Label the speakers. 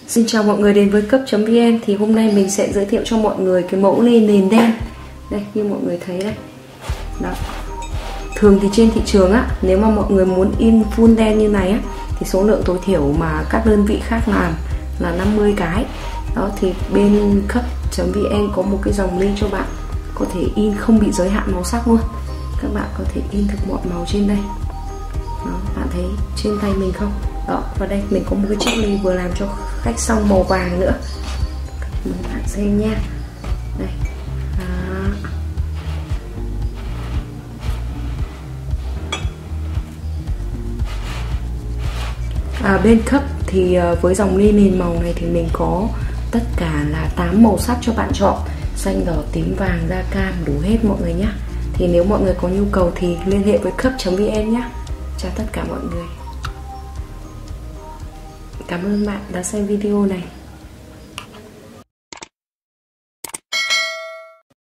Speaker 1: Xin chào mọi người đến với cấp.vn. Thì hôm nay mình sẽ giới thiệu cho mọi người cái mẫu ly nền đen. Đây, như mọi người thấy đây. Đó. Thường thì trên thị trường á, nếu mà mọi người muốn in full đen như này á, thì số lượng tối thiểu mà các đơn vị khác làm là 50 cái. Đó, thì bên cấp.vn có một cái dòng ly cho bạn có thể in không bị giới hạn màu sắc luôn. Các bạn có thể in được mọi màu trên đây. Đó, bạn thấy trên tay mình không? Đó, và đây mình có một cái chiếc ly vừa làm cho khách xong màu vàng nữa. Mời bạn xem nha. Đây. Bên cấp thì với dòng ly nền màu này thì mình có tất cả là 8 màu sắc cho bạn chọn: xanh, đỏ, tím, vàng, da cam, đủ hết mọi người nhé. Thì nếu mọi người có nhu cầu thì liên hệ với cấp.vn nhé. Chào tất cả mọi người. Cảm ơn bạn đã xem video này.